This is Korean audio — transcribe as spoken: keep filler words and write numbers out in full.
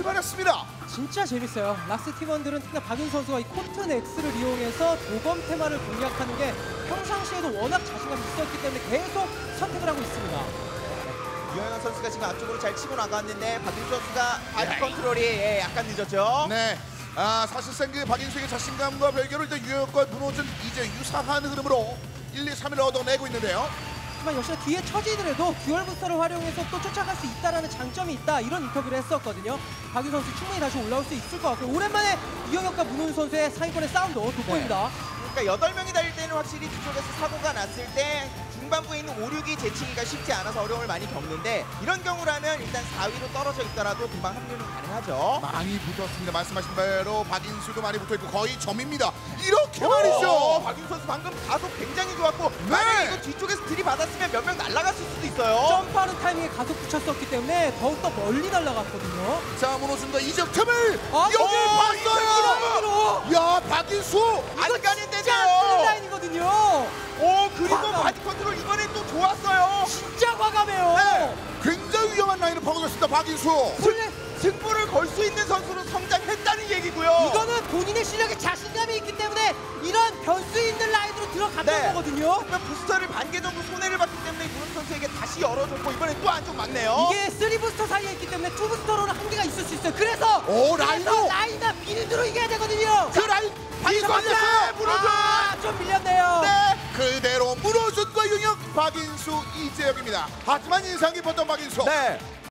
출발했습니다. 진짜 재밌어요. 락스 팀원들은 특히나 박윤 선수가 이 코튼 X를 이용해서 도검 테마를 공략하는 게 평상시에도 워낙 자신감이 있었기 때문에 계속 선택을 하고 있습니다. 유영현 선수가 지금 앞쪽으로 잘 치고 나갔는데 박윤 선수가 바디 컨트롤이 예, 약간 늦었죠. 네. 아, 사실상 그 박인수의 자신감과 별개로 일단 유영혁과 문호준 이제 유사한 흐름으로 일, 이, 삼위를 얻어내고 있는데요. 하지만 역시나 뒤에 처지더라도 듀얼 부스터를 활용해서 또 쫓아갈 수 있다라는 장점이 있다, 이런 인터뷰를 했었거든요. 박윤 선수 충분히 다시 올라올 수 있을 것 같고요. 오랜만에 유영혁과 문호준 선수의 상위권의 싸움도 돋보입니다. 네. 그러니까 여덟 명이 달릴 때는 확실히 뒤쪽에서 사고가 났을 때 중반부에 있는 오, 육이 제치기가 쉽지 않아서 어려움을 많이 겪는데, 이런 경우라면 일단 사 위로 떨어져 있더라도 금방 합류는 가능하죠. 많이 붙었습니다. 말씀하신 대로 박인수도 많이 붙어있고 거의 점입니다. 이렇게 말이죠. 박윤 선수 방금 가속 굉장히 좋았고, 네. 만약에 이거 뒤쪽에서 들이받았으면 몇 명 날아갔을 수도 있어요. 점프하는 타이밍에 가속 붙였었기 때문에 더욱더 멀리 날아갔거든요. 자, 문호준과 이적 틈을 아, 여기 어, 봤어요. 야, 박인수. 안 가는데요. 짠 라인이거든요. 오, 그리고 과감. 바디 컨트롤 이번엔 또 좋았어요. 진짜 과감해요. 네. 굉장히 위험한 라인을 파고들었습니다. 박인수. 원래 승부를 걸 수 있는 선수로 성장했다는 얘기고요. 이거는 본인의 실력에 자신감이 있기 때문에 이런 변수 있는 라인으로 들어갔던 네. 거거든요. 그러면 부스터를 반개 정도 손해를 봤기 때문에 문호 선수에게 다시 열어줬고, 이번엔 또 안쪽 맞네요. 이게 쓰리 부스터 사이에 있기 때문에 투 부스터로는 한계가 있을 수 있어요. 그래서 오, 그래서 라인으로. 라인과 빌드로 이겨야 되거든요. 그 라인 이 걸렸어요. 문호준. 아, 좀 밀렸네요. 네. 그대로 문호준과 유영, 박인수, 이재혁입니다. 하지만 인상 깊었던 박인수. 네.